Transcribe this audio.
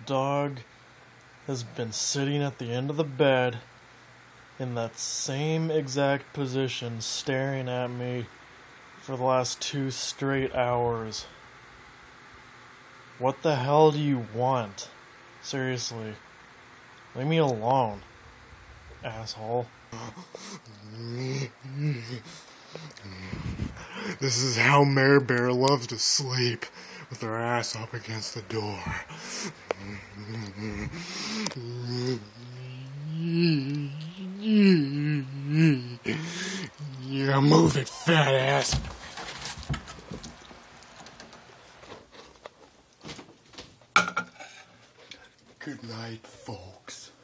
dog has been sitting at the end of the bed in that same exact position, staring at me for the last 2 straight hours. What the hell do you want? Seriously. Leave me alone, asshole. This is how Mare Bear loves to sleep, with her ass up against the door. Yeah, move it, fat ass. Good night, folks.